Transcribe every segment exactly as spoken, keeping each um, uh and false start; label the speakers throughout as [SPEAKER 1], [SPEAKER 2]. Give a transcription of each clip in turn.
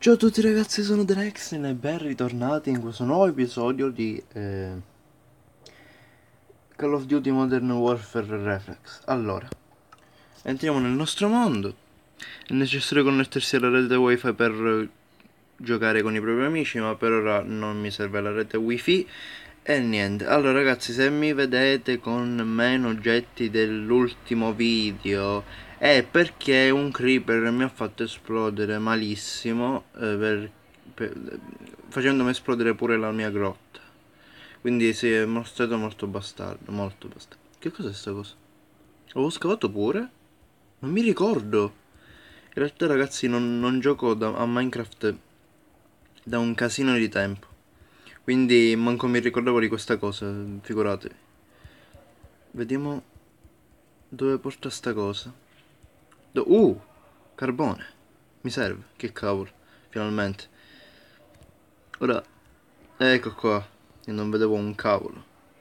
[SPEAKER 1] Ciao a tutti ragazzi, sono Drexin e ben ritornati in questo nuovo episodio di eh, Call of Duty Modern Warfare Reflex. Allora, entriamo nel nostro mondo. È necessario connettersi alla rete wifi per eh, giocare con i propri amici, ma per ora non mi serve la rete wifi. E niente, allora ragazzi, se mi vedete con meno oggetti dell'ultimo video è perché un creeper mi ha fatto esplodere malissimo, eh, per, per- facendomi esplodere pure la mia grotta. Quindi si è mostrato molto bastardo, molto bastardo. Che cos'è sta cosa? Avevo scavato pure? Non mi ricordo. In realtà ragazzi non, non gioco da- a Minecraft da un casino di tempo. Quindi manco mi ricordavo di questa cosa, figuratevi. Vediamo dove porta sta cosa. Do- uh, carbone. Mi serve, che cavolo. Finalmente. Ora, ecco qua. Io non vedevo un cavolo.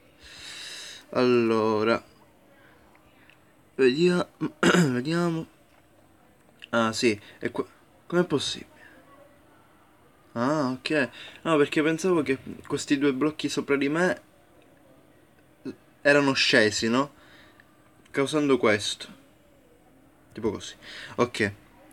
[SPEAKER 1] Allora, vediamo. Vediamo. Ah, sì, è qua. Com'è possibile? Ah, ok. No, perché pensavo che questi due blocchi sopra di me erano scesi, no? Causando questo. Tipo così. Ok.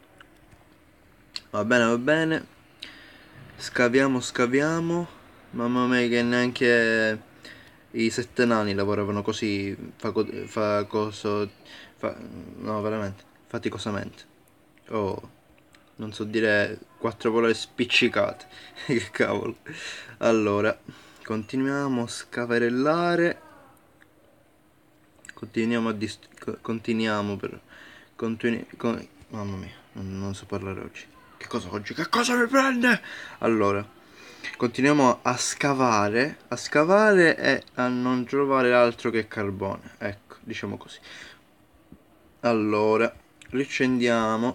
[SPEAKER 1] Va bene, va bene. Scaviamo, scaviamo. Mamma mia, che neanche i sette nani lavoravano così faco- fa coso. Fa, no, veramente. Faticosamente. Oh, non so dire quattro parole spiccicate. Che cavolo. Allora, continuiamo a scavarellare. Continuiamo a dist- co- continuiamo per continui- con- mamma mia, non, non so parlare oggi. Che cosa oggi? Che cosa mi prende? Allora, continuiamo a scavare, a scavare e a non trovare altro che carbone. Ecco, diciamo così. Allora, riaccendiamo.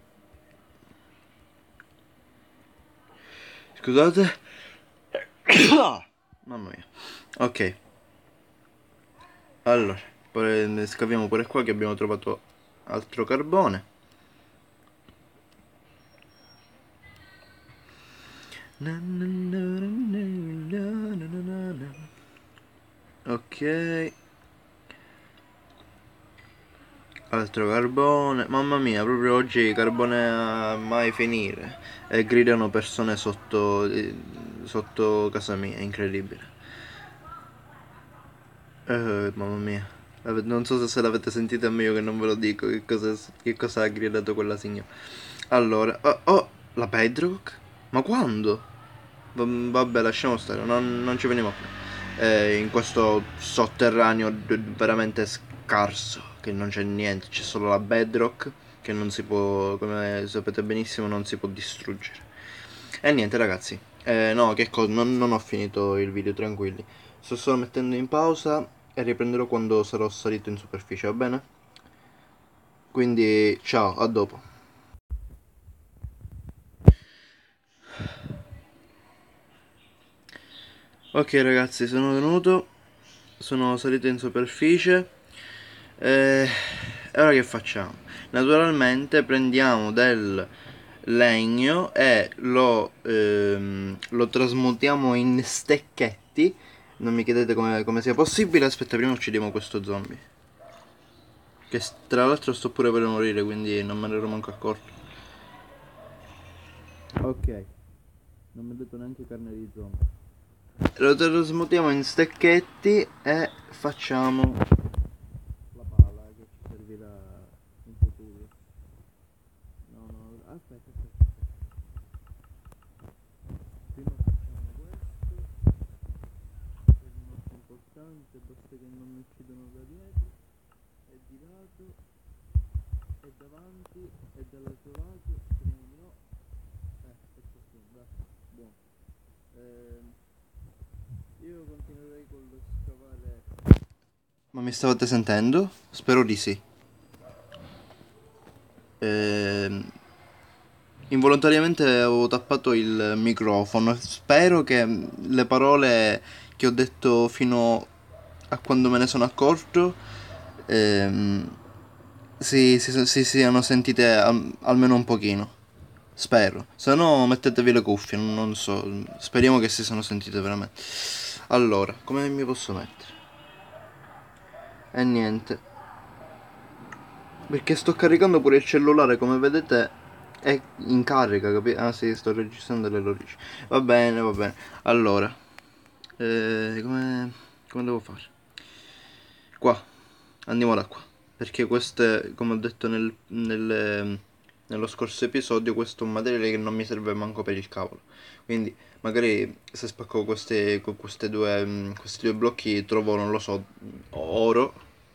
[SPEAKER 1] Scusate. Mamma mia. Ok. Allora, poi scaviamo pure qua che abbiamo trovato altro carbone. Ok. Altro carbone. Mamma mia, proprio oggi carbone a mai finire. E gridano persone sotto, eh, sotto casa mia, incredibile. Eh, mamma mia. Ave- Non so se l'avete sentito, è meglio che non ve lo dico. Che cosa, che cosa ha gridato quella signora. Allora, oh, oh, la Bedrock? Ma quando? Va- Vabbè, lasciamo stare, non, non ci veniamo più. Eh, in questo sotterraneo d- veramente scarso, che non c'è niente, c'è solo la bedrock, che non si può, come sapete benissimo, non si può distruggere. E niente ragazzi, eh, no, che cosa, non, non ho finito il video, tranquilli. Sto solo mettendo in pausa e riprenderò quando sarò salito in superficie, va bene? Quindi ciao, a dopo. Ok ragazzi, sono venuto, sono salito in superficie. E ora che facciamo? Naturalmente prendiamo del legno e lo, ehm, lo trasmutiamo in stecchetti. Non mi chiedete come, come sia possibile. Aspetta, prima uccidiamo questo zombie. Che tra l'altro sto pure per morire, quindi non me ne ero manco accorto. Ok, non mi ha detto neanche carne di zombie. Lo trasmutiamo in stecchetti e facciamo la pala che ci servirà in futuro. No, no, aspetta, aspetta. Prima facciamo questo, che è il molto importante, basta che non mi uccidono da dietro, e di lato, e davanti, e dall'altro lato, speriamo di no. Eh, questo sì, dai, buono. Ehm, io continuerei con lo scavare. Ma mi stavate sentendo? Spero di sì. Ehm, Involontariamente avevo tappato il microfono. Spero che le parole che ho detto fino a quando me ne sono accorto ehm, si, si- si siano sentite al- almeno un pochino. Spero. Se no mettetevi le cuffie, non, non so. Speriamo che si siano sentite veramente. Allora, come mi posso mettere? E niente. Perché sto caricando pure il cellulare, come vedete è in carica, capito? Ah sì, sto registrando le lodici. Va bene, va bene. Allora, eh, come, come devo fare? Qua, andiamo da qua. Perché queste, come ho detto nel, nel- nello scorso episodio, questo è un materiale che non mi serve manco per il cavolo. Quindi, magari se spacco queste, con queste due, mm, questi due blocchi trovo, non lo so, oro.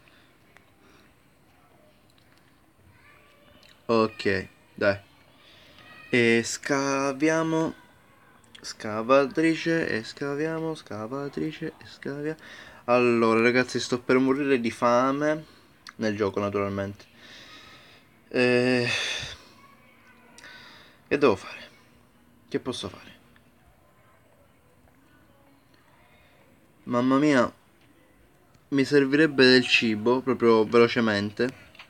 [SPEAKER 1] Ok, dai. E scaviamo. Scavatrice e scaviamo, scavatrice e scaviamo. Allora, ragazzi, sto per morire di fame. Nel gioco, naturalmente. E... Che devo fare? Che posso fare? Mamma mia, mi servirebbe del cibo, proprio velocemente.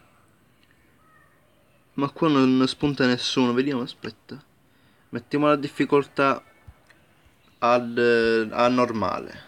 [SPEAKER 1] Ma qua non spunta nessuno, vediamo, aspetta. Mettiamo la difficoltà ad, a normale.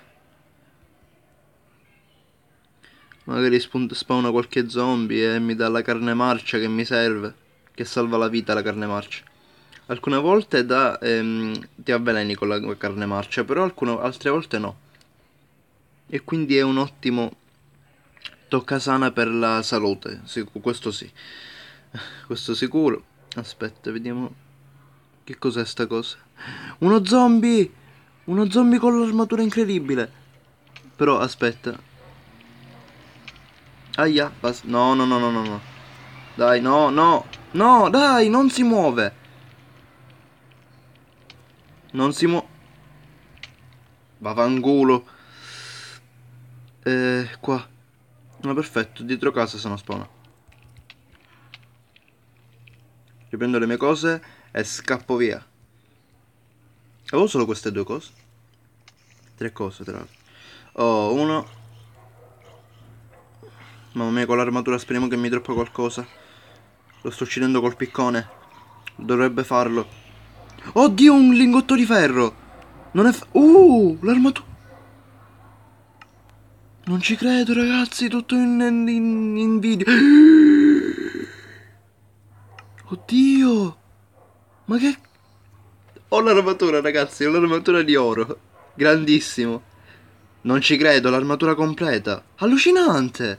[SPEAKER 1] Magari spunta, spawna qualche zombie e mi dà la carne marcia che mi serve. Che salva la vita la carne marcia. Alcune volte dà, ehm, ti avveleni con la carne marcia, però alcune, altre volte no. E quindi è un ottimo toccasana per la salute, sic- questo sì. Questo sicuro. Aspetta, vediamo che cos'è sta cosa. Uno zombie! Uno zombie con l'armatura incredibile. Però aspetta. Aia, bas- no, no, no, no, no, no. Dai, no, no. No, dai, non si muove. Non si muove. Vaffanculo. Eh, qua. No, perfetto, dietro casa sono spawna. Riprendo le mie cose e scappo via. Avevo solo queste due cose. Tre cose, tra l'altro. Oh, uno. Mamma mia, con l'armatura speriamo che mi droppa qualcosa. Lo sto uccidendo col piccone. Dovrebbe farlo. Oddio, un lingotto di ferro. Non è... Fa- uh, l'armatura... Non ci credo, ragazzi, tutto in, in, in video. Oddio. Ma che... Ho l'armatura, ragazzi, ho l'armatura di oro. Grandissimo. Non ci credo, l'armatura completa. Allucinante.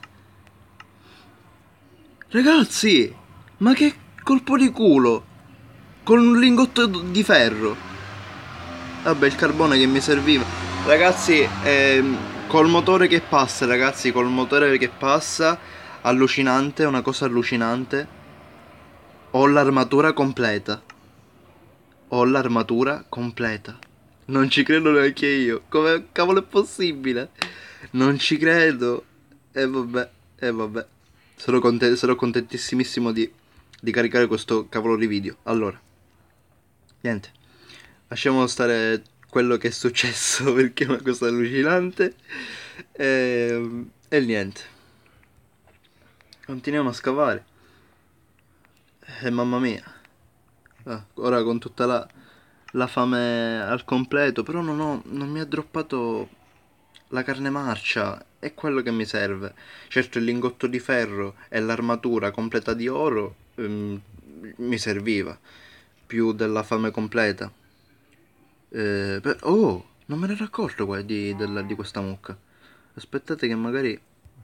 [SPEAKER 1] Ragazzi, ma che colpo di culo. Con un lingotto di ferro. Vabbè, il carbone che mi serviva. Ragazzi, ehm, col motore che passa, ragazzi, col motore che passa, allucinante, una cosa allucinante. Ho l'armatura completa. Ho l'armatura completa. Non ci credo neanche io. Come cavolo è possibile? Non ci credo. E vabbè, e vabbè. Sono, content- sarò contentissimissimo di, di caricare questo cavolo di video. Allora, niente. Lasciamo stare quello che è successo perché è una cosa allucinante. E, e niente. Continuiamo a scavare. E mamma mia. Ah, ora con tutta la, la fame al completo, però non, ho, non mi ha droppato la carne marcia, è quello che mi serve. Certo il lingotto di ferro e l'armatura completa di oro ehm, mi serviva, più della fame completa. Eh, per- oh, non me ne ero accorto qua di, della- di questa mucca. Aspettate che magari...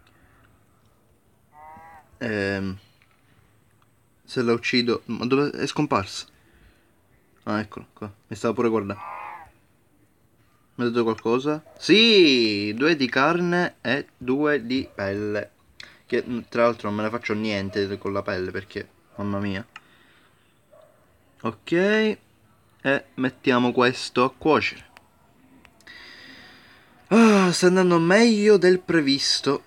[SPEAKER 1] ehm, se la uccido... Ma dove è scomparsa? Ah, eccolo qua. Mi stava pure guardando. Mi ha dato qualcosa? Sì, due di carne e due di pelle. Che tra l'altro non me ne faccio niente con la pelle perché, mamma mia. Ok, e mettiamo questo a cuocere. Ah, sta andando meglio del previsto.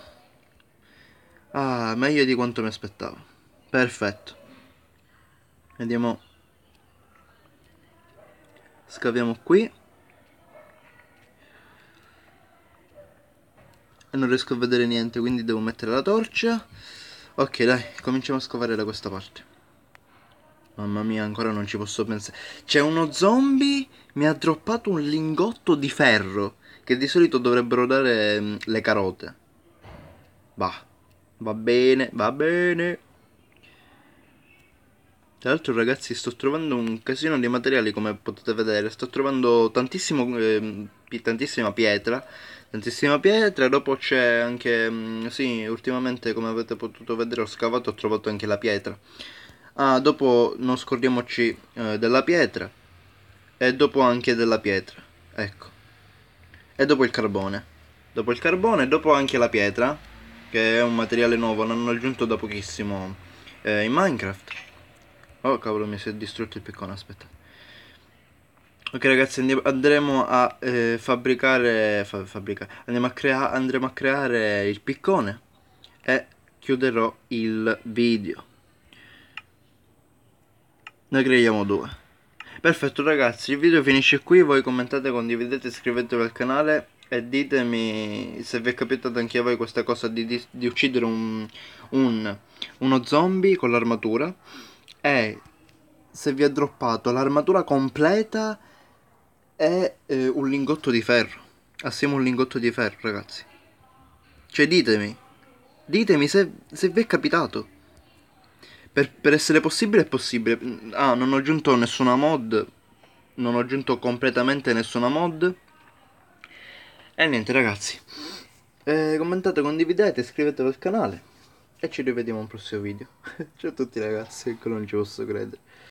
[SPEAKER 1] Ah, meglio di quanto mi aspettavo. Perfetto. Vediamo. Scaviamo qui. E non riesco a vedere niente, quindi devo mettere la torcia. Ok, dai, cominciamo a scavare da questa parte. Mamma mia, ancora non ci posso pensare. C'è uno zombie, mi ha droppato un lingotto di ferro, che di solito dovrebbero dare mm, le carote. Va, va bene, va bene. Tra l'altro ragazzi sto trovando un casino di materiali come potete vedere, sto trovando tantissimo, ehm, pi- tantissima pietra, tantissima pietra, dopo c'è anche, mm, sì, ultimamente come avete potuto vedere ho scavato, ho trovato anche la pietra. Ah, dopo non scordiamoci eh, della pietra e dopo anche della pietra, ecco. E dopo il carbone. Dopo il carbone e dopo anche la pietra, che è un materiale nuovo, l'hanno aggiunto da pochissimo eh, in Minecraft. Oh cavolo, mi si è distrutto il piccone, aspetta. Ok ragazzi, andiamo- andremo a eh, fabbricare, fa- fabbricare, andiamo a crea- andremo a creare il piccone e chiuderò il video. Ne creiamo due. Perfetto ragazzi, il video finisce qui, voi commentate, condividete, iscrivetevi al canale e ditemi se vi è capitato anche a voi questa cosa di, di- di uccidere un, un- uno zombie con l'armatura e se vi è droppato l'armatura completa e eh, un lingotto di ferro. Assieme a un lingotto di ferro ragazzi. Cioè ditemi, ditemi se, se vi è capitato. Per, per essere possibile è possibile. Ah, non ho aggiunto nessuna mod. Non ho aggiunto completamente nessuna mod. E niente ragazzi. Eh, commentate, condividete, iscrivetevi al canale. E ci rivediamo al prossimo video. Ciao a tutti ragazzi, ancora non ci posso credere.